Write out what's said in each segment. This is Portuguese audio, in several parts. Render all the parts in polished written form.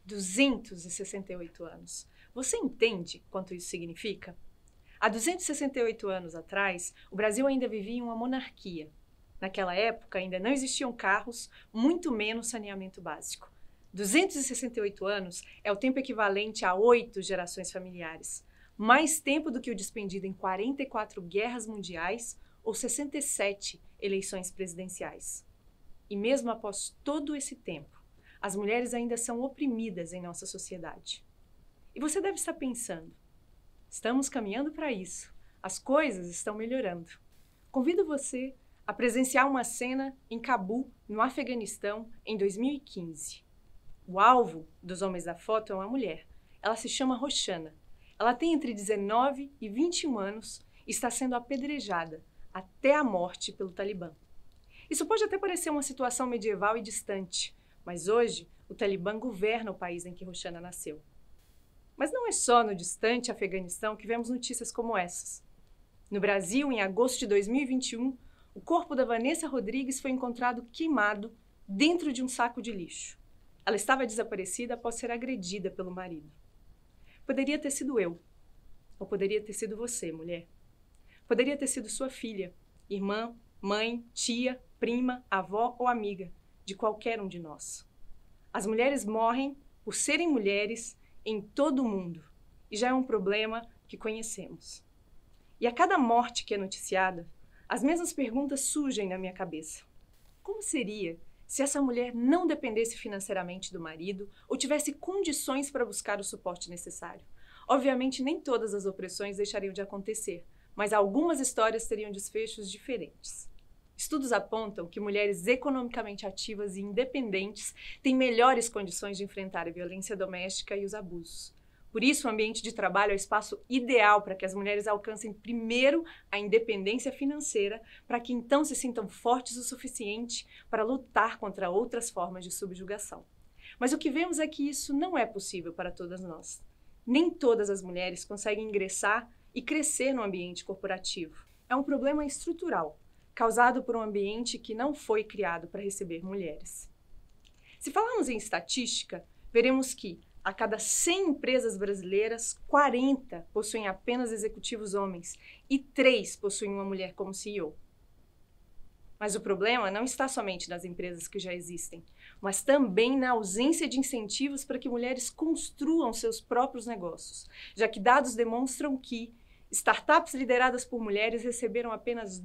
268 anos. Você entende quanto isso significa? Há 268 anos atrás, o Brasil ainda vivia em uma monarquia. Naquela época, ainda não existiam carros, muito menos saneamento básico. 268 anos é o tempo equivalente a 8 gerações familiares. Mais tempo do que o despendido em 44 guerras mundiais ou 67 eleições presidenciais. E mesmo após todo esse tempo, as mulheres ainda são oprimidas em nossa sociedade. E você deve estar pensando, estamos caminhando para isso, as coisas estão melhorando. Convido você a presenciar uma cena em Cabul, no Afeganistão, em 2015. O alvo dos homens da foto é uma mulher. Ela se chama Roshana. Ela tem entre 19 e 21 anos e está sendo apedrejada até a morte pelo Talibã. Isso pode até parecer uma situação medieval e distante, mas hoje o Talibã governa o país em que Roshana nasceu. Mas não é só no distante Afeganistão que vemos notícias como essas. No Brasil, em agosto de 2021, o corpo da Vanessa Rodrigues foi encontrado queimado dentro de um saco de lixo. Ela estava desaparecida após ser agredida pelo marido. Poderia ter sido eu, ou poderia ter sido você, mulher. Poderia ter sido sua filha, irmã, mãe, tia, prima, avó ou amiga de qualquer um de nós. As mulheres morrem por serem mulheres em todo o mundo, e já é um problema que conhecemos. E a cada morte que é noticiada, as mesmas perguntas surgem na minha cabeça. Como seria se essa mulher não dependesse financeiramente do marido ou tivesse condições para buscar o suporte necessário? Obviamente, nem todas as opressões deixariam de acontecer, mas algumas histórias teriam desfechos diferentes. Estudos apontam que mulheres economicamente ativas e independentes têm melhores condições de enfrentar a violência doméstica e os abusos. Por isso, o ambiente de trabalho é o espaço ideal para que as mulheres alcancem primeiro a independência financeira, para que então se sintam fortes o suficiente para lutar contra outras formas de subjugação. Mas o que vemos é que isso não é possível para todas nós. Nem todas as mulheres conseguem ingressar e crescer no ambiente corporativo. É um problema estrutural, causado por um ambiente que não foi criado para receber mulheres. Se falarmos em estatística, veremos que a cada 100 empresas brasileiras, 40 possuem apenas executivos homens e 3 possuem uma mulher como CEO. Mas o problema não está somente nas empresas que já existem, mas também na ausência de incentivos para que mulheres construam seus próprios negócios, já que dados demonstram que startups lideradas por mulheres receberam apenas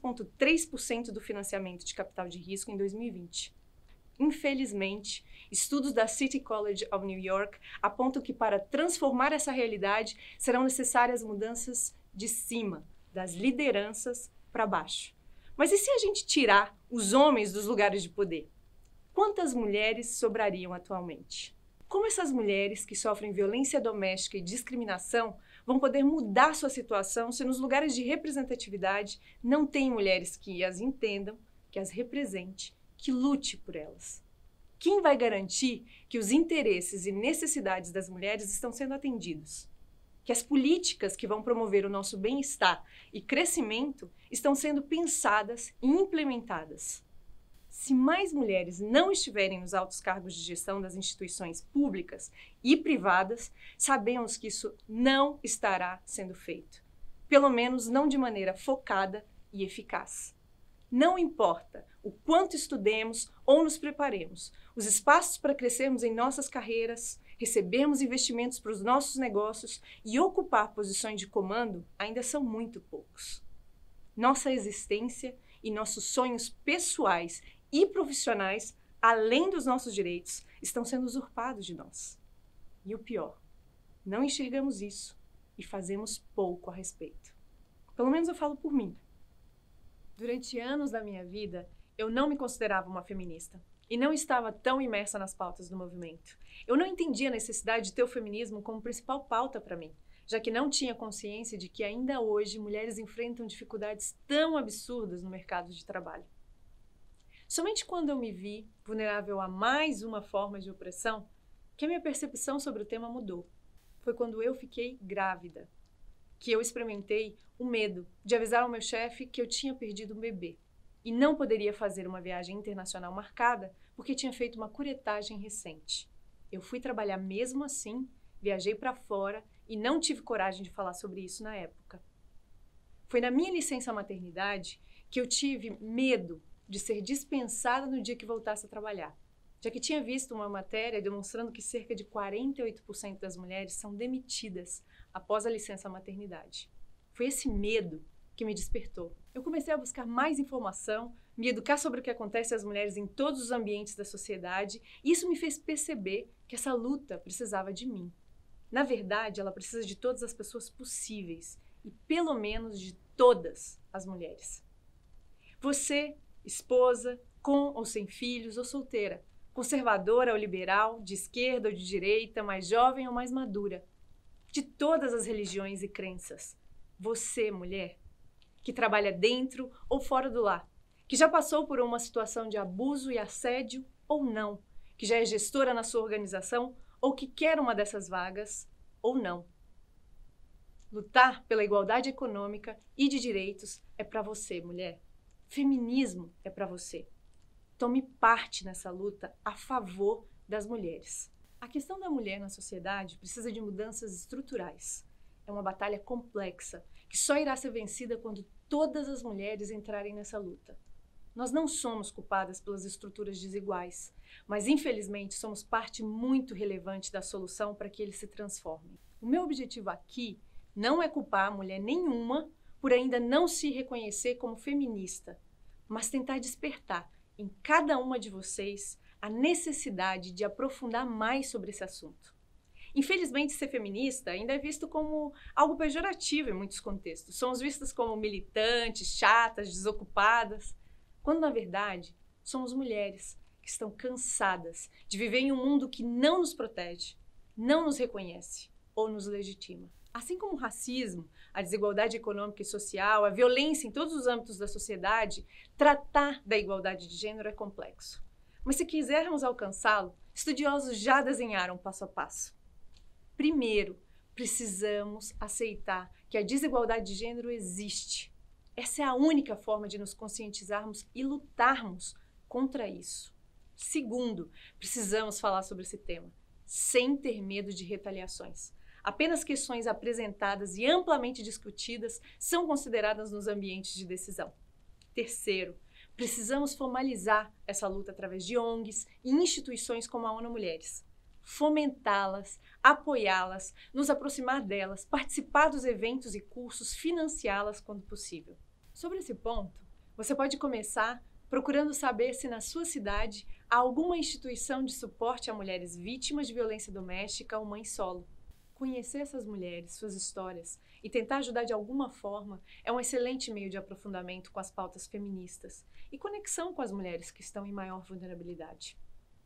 2,3% do financiamento de capital de risco em 2020. Infelizmente, estudos da City College of New York apontam que para transformar essa realidade serão necessárias mudanças de cima, das lideranças para baixo. Mas e se a gente tirar os homens dos lugares de poder? Quantas mulheres sobrariam atualmente? Como essas mulheres que sofrem violência doméstica e discriminação vão poder mudar sua situação se nos lugares de representatividade não tem mulheres que as entendam, que as represente, que lute por elas? Quem vai garantir que os interesses e necessidades das mulheres estão sendo atendidos? Que as políticas que vão promover o nosso bem-estar e crescimento estão sendo pensadas e implementadas? Se mais mulheres não estiverem nos altos cargos de gestão das instituições públicas e privadas, sabemos que isso não estará sendo feito. Pelo menos não de maneira focada e eficaz. Não importa o quanto estudemos ou nos preparemos, os espaços para crescermos em nossas carreiras, recebermos investimentos para os nossos negócios e ocupar posições de comando ainda são muito poucos. Nossa existência e nossos sonhos pessoais e profissionais, além dos nossos direitos, estão sendo usurpados de nós. E o pior, não enxergamos isso e fazemos pouco a respeito. Pelo menos eu falo por mim. Durante anos da minha vida, eu não me considerava uma feminista e não estava tão imersa nas pautas do movimento. Eu não entendia a necessidade de ter o feminismo como principal pauta para mim, já que não tinha consciência de que ainda hoje mulheres enfrentam dificuldades tão absurdas no mercado de trabalho. Somente quando eu me vi vulnerável a mais uma forma de opressão, que a minha percepção sobre o tema mudou. Foi quando eu fiquei grávida, que eu experimentei o medo de avisar ao meu chefe que eu tinha perdido um bebê e não poderia fazer uma viagem internacional marcada porque tinha feito uma curetagem recente. Eu fui trabalhar mesmo assim, viajei para fora e não tive coragem de falar sobre isso na época. Foi na minha licença maternidade que eu tive medo de ser dispensada no dia que voltasse a trabalhar, já que tinha visto uma matéria demonstrando que cerca de 48% das mulheres são demitidas após a licença maternidade. Foi esse medo que me despertou. Eu comecei a buscar mais informação, me educar sobre o que acontece às mulheres em todos os ambientes da sociedade, e isso me fez perceber que essa luta precisava de mim. Na verdade, ela precisa de todas as pessoas possíveis, e pelo menos de todas as mulheres. Você, esposa, com ou sem filhos, ou solteira, conservadora ou liberal, de esquerda ou de direita, mais jovem ou mais madura, de todas as religiões e crenças. Você, mulher, que trabalha dentro ou fora do lar, que já passou por uma situação de abuso e assédio ou não, que já é gestora na sua organização ou que quer uma dessas vagas ou não. Lutar pela igualdade econômica e de direitos é para você, mulher. Feminismo é para você. Tome parte nessa luta a favor das mulheres. A questão da mulher na sociedade precisa de mudanças estruturais. É uma batalha complexa que só irá ser vencida quando todas as mulheres entrarem nessa luta. Nós não somos culpadas pelas estruturas desiguais, mas infelizmente somos parte muito relevante da solução para que eles se transformem. O meu objetivo aqui não é culpar mulher nenhuma por ainda não se reconhecer como feminista, mas tentar despertar em cada uma de vocês a necessidade de aprofundar mais sobre esse assunto. Infelizmente, ser feminista ainda é visto como algo pejorativo em muitos contextos. Somos vistas como militantes, chatas, desocupadas, quando na verdade somos mulheres que estão cansadas de viver em um mundo que não nos protege, não nos reconhece ou nos legitima. Assim como o racismo, a desigualdade econômica e social, a violência em todos os âmbitos da sociedade, tratar da igualdade de gênero é complexo. Mas se quisermos alcançá-lo, estudiosos já desenharam passo a passo. Primeiro, precisamos aceitar que a desigualdade de gênero existe. Essa é a única forma de nos conscientizarmos e lutarmos contra isso. Segundo, precisamos falar sobre esse tema, sem ter medo de retaliações. Apenas questões apresentadas e amplamente discutidas são consideradas nos ambientes de decisão. Terceiro, precisamos formalizar essa luta através de ONGs e instituições como a ONU Mulheres. Fomentá-las, apoiá-las, nos aproximar delas, participar dos eventos e cursos, financiá-las quando possível. Sobre esse ponto, você pode começar procurando saber se na sua cidade há alguma instituição de suporte a mulheres vítimas de violência doméstica ou mães solo. Conhecer essas mulheres, suas histórias e tentar ajudar de alguma forma é um excelente meio de aprofundamento com as pautas feministas e conexão com as mulheres que estão em maior vulnerabilidade.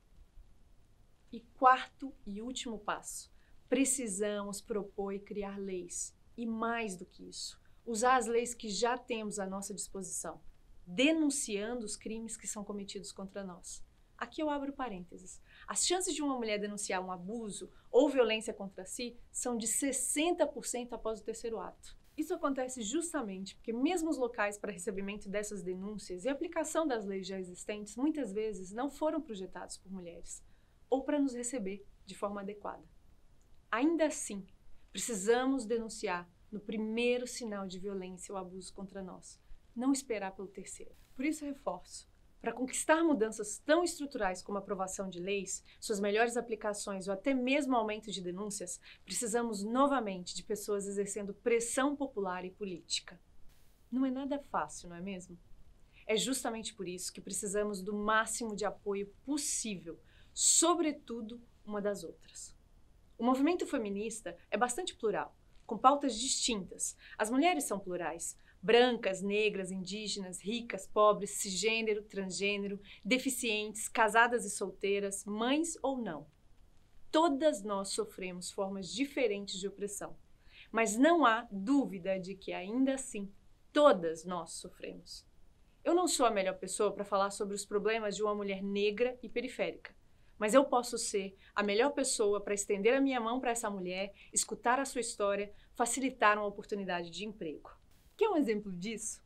E quarto e último passo, precisamos propor e criar leis. E mais do que isso, usar as leis que já temos à nossa disposição, denunciando os crimes que são cometidos contra nós. Aqui eu abro parênteses. As chances de uma mulher denunciar um abuso ou violência contra si são de 60% após o terceiro ato. Isso acontece justamente porque mesmo os locais para recebimento dessas denúncias e aplicação das leis já existentes muitas vezes não foram projetados por mulheres ou para nos receber de forma adequada. Ainda assim, precisamos denunciar no primeiro sinal de violência ou abuso contra nós, não esperar pelo terceiro. Por isso reforço, para conquistar mudanças tão estruturais como a aprovação de leis, suas melhores aplicações ou até mesmo aumento de denúncias, precisamos novamente de pessoas exercendo pressão popular e política. Não é nada fácil, não é mesmo? É justamente por isso que precisamos do máximo de apoio possível, sobretudo uma das outras. O movimento feminista é bastante plural, com pautas distintas. As mulheres são plurais, brancas, negras, indígenas, ricas, pobres, cisgênero, transgênero, deficientes, casadas e solteiras, mães ou não. Todas nós sofremos formas diferentes de opressão, mas não há dúvida de que ainda assim todas nós sofremos. Eu não sou a melhor pessoa para falar sobre os problemas de uma mulher negra e periférica, mas eu posso ser a melhor pessoa para estender a minha mão para essa mulher, escutar a sua história, facilitar uma oportunidade de emprego. Quer um exemplo disso?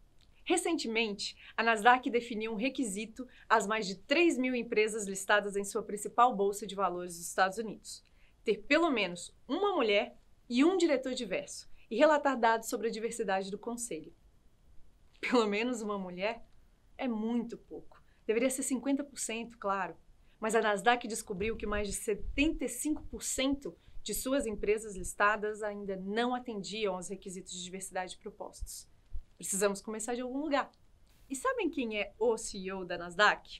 Recentemente, a Nasdaq definiu um requisito às mais de 3 mil empresas listadas em sua principal bolsa de valores dos Estados Unidos: ter pelo menos uma mulher e um diretor diverso, e relatar dados sobre a diversidade do conselho. Pelo menos uma mulher? É muito pouco. Deveria ser 50%, claro. Mas a Nasdaq descobriu que mais de 75% de suas empresas listadas ainda não atendiam aos requisitos de diversidade propostos. Precisamos começar de algum lugar. E sabem quem é o CEO da Nasdaq?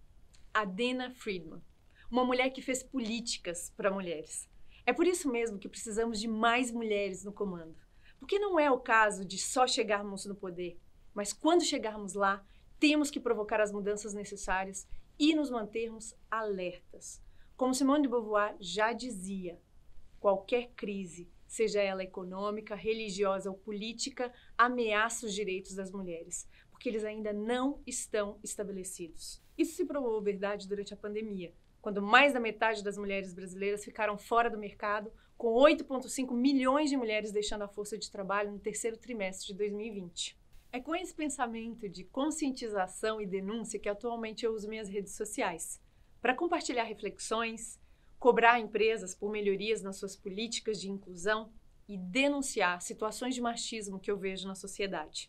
Adena Friedman, uma mulher que fez políticas para mulheres. É por isso mesmo que precisamos de mais mulheres no comando. Porque não é o caso de só chegarmos no poder, mas quando chegarmos lá, temos que provocar as mudanças necessárias e nos mantermos alertas. Como Simone de Beauvoir já dizia, qualquer crise, seja ela econômica, religiosa ou política, ameaça os direitos das mulheres, porque eles ainda não estão estabelecidos. Isso se provou verdade durante a pandemia, quando mais da metade das mulheres brasileiras ficaram fora do mercado, com 8,5 milhões de mulheres deixando a força de trabalho no terceiro trimestre de 2020. É com esse pensamento de conscientização e denúncia que atualmente eu uso minhas redes sociais, para compartilhar reflexões, cobrar empresas por melhorias nas suas políticas de inclusão e denunciar situações de machismo que eu vejo na sociedade.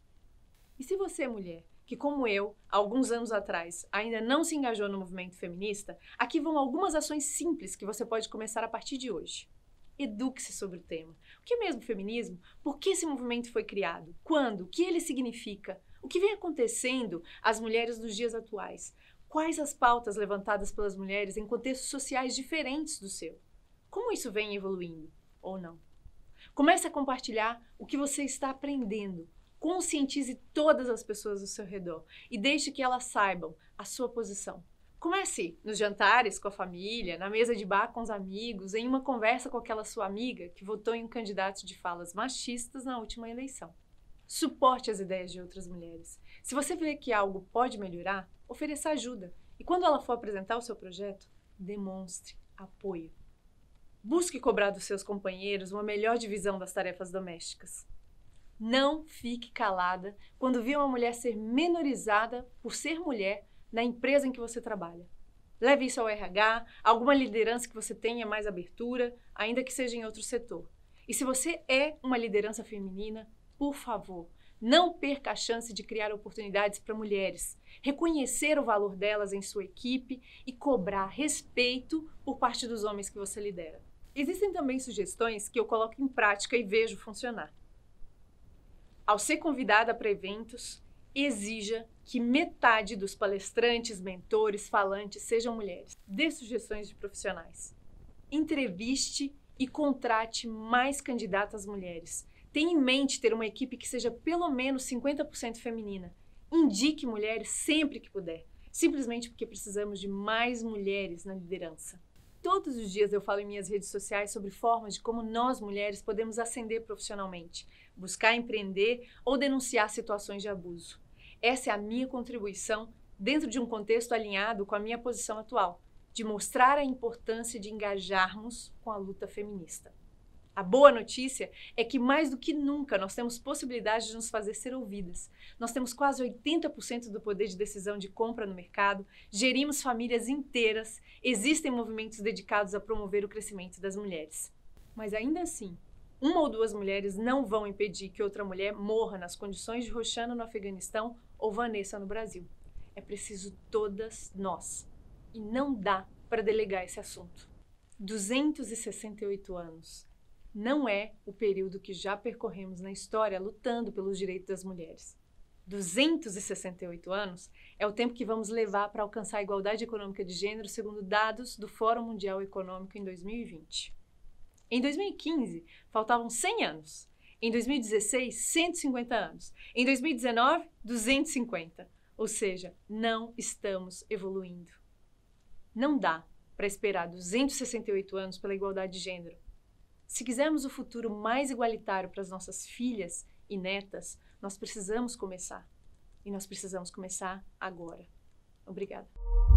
E se você é mulher, que como eu, há alguns anos atrás, ainda não se engajou no movimento feminista, aqui vão algumas ações simples que você pode começar a partir de hoje. Eduque-se sobre o tema. O que é mesmo feminismo? Por que esse movimento foi criado? Quando? O que ele significa? O que vem acontecendo às mulheres nos dias atuais? Quais as pautas levantadas pelas mulheres em contextos sociais diferentes do seu? Como isso vem evoluindo? Ou não? Comece a compartilhar o que você está aprendendo. Conscientize todas as pessoas ao seu redor e deixe que elas saibam a sua posição. Comece nos jantares com a família, na mesa de bar com os amigos, em uma conversa com aquela sua amiga que votou em um candidato de falas machistas na última eleição. Suporte as ideias de outras mulheres. Se você vê que algo pode melhorar, ofereça ajuda. E quando ela for apresentar o seu projeto, demonstre apoio. Busque cobrar dos seus companheiros uma melhor divisão das tarefas domésticas. Não fique calada quando vê uma mulher ser menorizada por ser mulher na empresa em que você trabalha. Leve isso ao RH, a alguma liderança que você tenha mais abertura, ainda que seja em outro setor. E se você é uma liderança feminina, por favor, não perca a chance de criar oportunidades para mulheres, reconhecer o valor delas em sua equipe e cobrar respeito por parte dos homens que você lidera. Existem também sugestões que eu coloco em prática e vejo funcionar. Ao ser convidada para eventos, exija que metade dos palestrantes, mentores, falantes sejam mulheres. Dê sugestões de profissionais. Entreviste e contrate mais candidatas mulheres. Tenha em mente ter uma equipe que seja pelo menos 50% feminina. Indique mulheres sempre que puder, simplesmente porque precisamos de mais mulheres na liderança. Todos os dias eu falo em minhas redes sociais sobre formas de como nós, mulheres, podemos ascender profissionalmente, buscar empreender ou denunciar situações de abuso. Essa é a minha contribuição dentro de um contexto alinhado com a minha posição atual, de mostrar a importância de engajarmos com a luta feminista. A boa notícia é que mais do que nunca nós temos possibilidade de nos fazer ser ouvidas. Nós temos quase 80% do poder de decisão de compra no mercado, gerimos famílias inteiras, existem movimentos dedicados a promover o crescimento das mulheres. Mas ainda assim, uma ou duas mulheres não vão impedir que outra mulher morra nas condições de Roxana no Afeganistão ou Vanessa no Brasil. É preciso todas nós. E não dá para delegar esse assunto. 268 anos. Não é o período que já percorremos na história lutando pelos direitos das mulheres. 268 anos é o tempo que vamos levar para alcançar a igualdade econômica de gênero segundo dados do Fórum Mundial Econômico em 2020. Em 2015, faltavam 100 anos. Em 2016, 150 anos. Em 2019, 250. Ou seja, não estamos evoluindo. Não dá para esperar 268 anos pela igualdade de gênero. Se quisermos o futuro mais igualitário para as nossas filhas e netas, nós precisamos começar. E nós precisamos começar agora. Obrigada.